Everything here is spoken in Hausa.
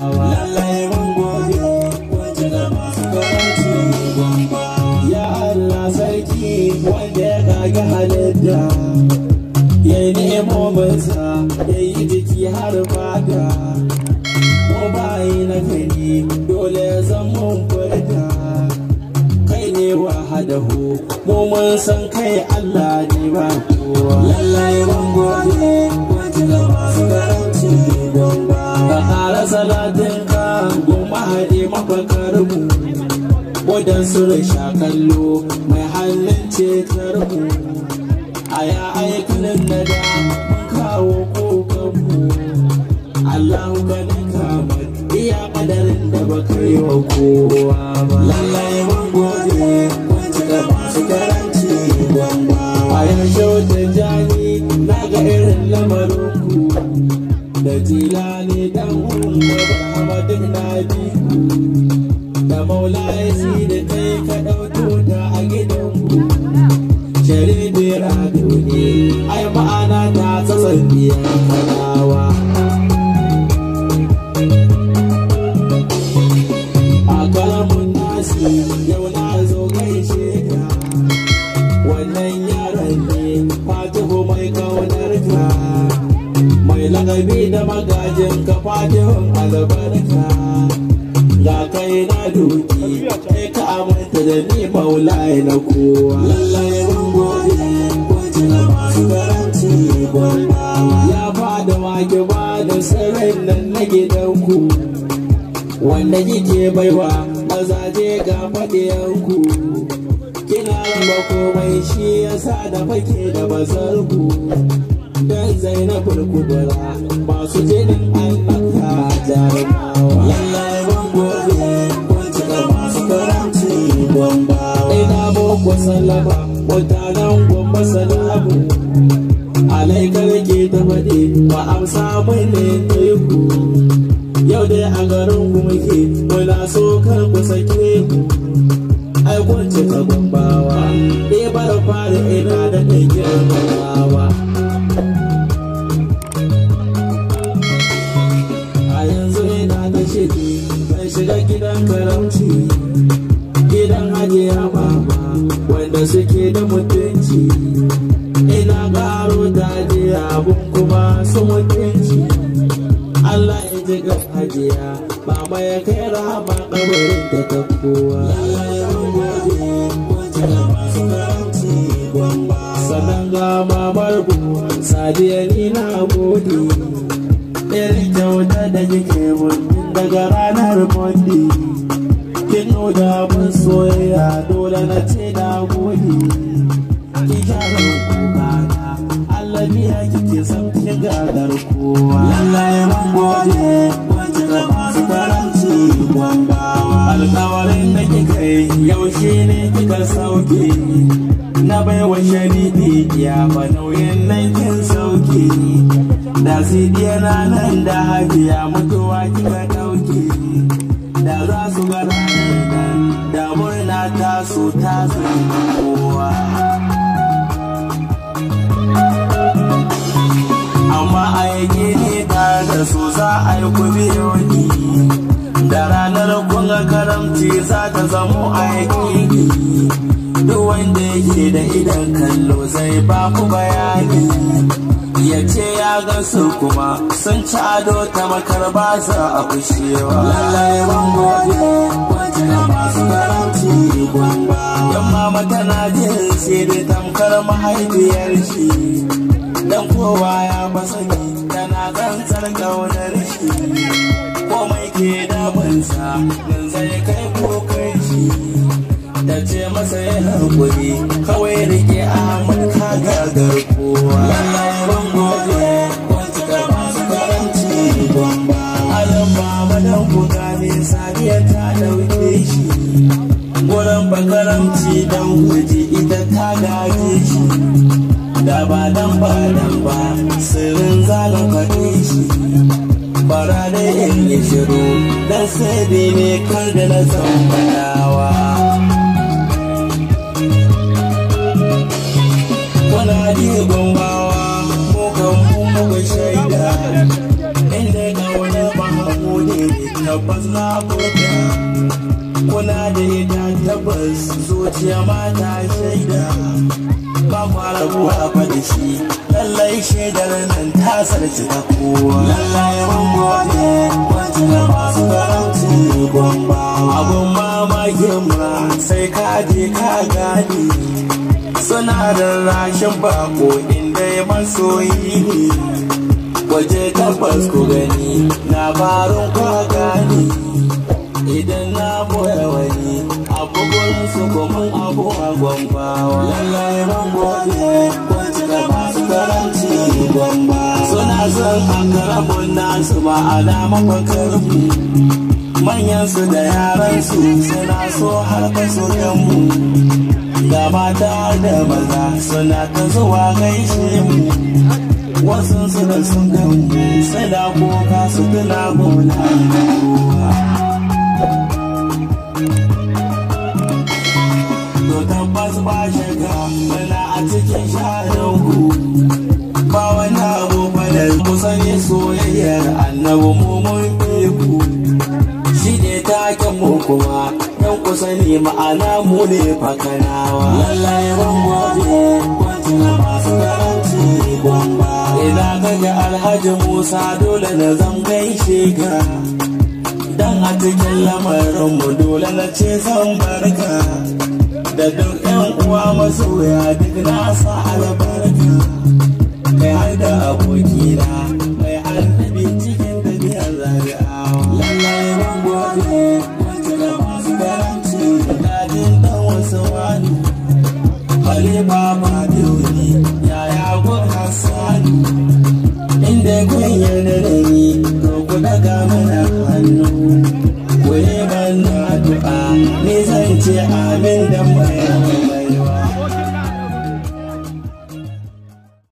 lallai mun gode wacce da masu karanci gwamba. Ya Allah sarki wanda ya kage halitta, ya nemo masa ya yi jiki har fata. Mu bayi na gani dole ya san mun furta, kai ne wahadahu mu mun san kai Allah ne ba kowa. Lallai mun gode wacce da masu karanci gwamba. Ka ƙara salatinka goma haɗe mafakar mu, wadansu rasha kallo mai hannun cetar mu. A ya aikin da da mun kawo kokanmu, Allahu ganin kamar iya kadarin da baka yi wa kowa ba. Lallai mun gode wacce da masu karanci gwamba. A yaushe wata jani na ga irin lamarinku, da jilani dan umma Muhammadin Nabi, da maula ya si da kai ka ɗauko ta a gidanku. Sharibi rado ne ai ma'ana ta tsatsan biyan kanawa. A kalamun nasi yau na zo gaishe ka, wannan yaron ne Fatihu mai kaunar ka, mai lakabi da magajin ka Fatihun albarka. Ga kai na doki kai ka aminta da ni maulai na kowa. Lallai mun gode wacce da masu karanci gwamba. Ya fada wake ba da sirrin nan na gidanku, wanda kike baiwa mazaje ga faɗiyanku. Kina raba komai shi yasa da fake da bazarku, dan Zainabul Kubra masu jinin annabta jarumawa. Lallai mun gode wacce da masu karanci gwamba. Ina boko sallama mutanen gwamba salamu, alaikar ke ta faɗi ba amsa mai ne teku. Yau dai a garin ku muke muna so kar ku sake ku, ai kun cika gwambawa ɗebar fara ina da ɗan girmamawa. A yanzu ina da shiri zan shiga gidan karamci, gidan hajiya mama wanda suke da mutunci. Ina ƙaro dajiya abun kuma su mutunci. Allah ya ji ga hajiya mama ya kai rahama kabarin ta ta kowa. Lallai mun gode wacce da masu karanci gwamba. Sannan ga mamar ku Sadiya ni na gode, irin kyauta da kike mun daga ranar Monday. Kin nuna mun soyayya dole na ce na gode. Ki gyara kokana Allah biya kike san kin gadar kowa. Lallai mun gode wacce da masu karanci gwamba. Alƙawarin da kika yi yaushe ne kika sauke, na baiwa sharidi ya ba nauyin nan kin sauke. Da sidiya na nan da hajiya mutuwa kika ɗauke, da za su ga ranar nan da murna ta so ta zama kowa. Amma aiki ne tare da su za a yi ku biyo ni, da ranar kunga karamci za ta zamo aiki. Duk wanda yake da idan kallo zai ba ku bayani, ya ce ya ga su kuma sun ci ado ta makar ba za a kushewa. Lallai mun gode wacce da masu karanci gwamba. Yan mama tana jin sai da tamkar mahaifiyar shi, dan kowa ya masani tana zantsar kaunar shi. Komai ke damunsa nan zai kai kokai shi, ta ce masa ya haƙuri kawai rike Ahmad ka gagar kowa. Lallai mun gode wacce da masu karanci gwamba. Alam mama dan ku gane Sadiya ta ɗauke shi, wurin bakaramci dan guji ita ta gaje shi. Da ba dan ba sirrin zalin faɗi shi, bara da in yi shiru dan sai ne kar da na zambanawa. Wana ji gombawa mu kan mu muka shaida, inda ga wani mahamudu ne tabbas na gode kuna da ita tabbas zuciya ma ta shaida ba fara buwa fa da shi lallai shaidar nan ta sarci ta kowa lallai mun gode wacce da masu karamci gwamba abun mamakin ma sai ka je ka gane suna da rashin bako inda ya masoyi ne waje tabbas ku gani labarin kwa gani idan na boye wani abu gurin su kuma abu a gwambawa lallai mun gode wacce da masu karanci gwamba suna son an karabun nasu ba alaman karfi manyan su da yaran su suna so har kaso mu ga mata da maza suna ta zuwa gaishe mu wasu suna sun gamu suna kuka su tuna gona to tabbas ba shaka muna a cikin shahararku ba wani abu bane kusa ne soyayyar annabi mu mun ku shi ne taken mu kuma yan kusa ne ma'ana mu ne fakanawa lallai ban gode wacce na masu karanci gwamba ina kaga alhaji musa dole na zan gaishe ka dan a cikin lamarinmu dole na ce zan barka da duk yan uwa masoya duk na sa albarka kai har da abokina mai annabi cikin tafiyar zabi'awa lallai ban gode wacce da masu karanci dadin dan wasu wani bale baba biyu yaya gun hassani inda kun yarda da ni to ku daga mana hannu ku yi mana addu'a ni zan ce amin da mai baiwa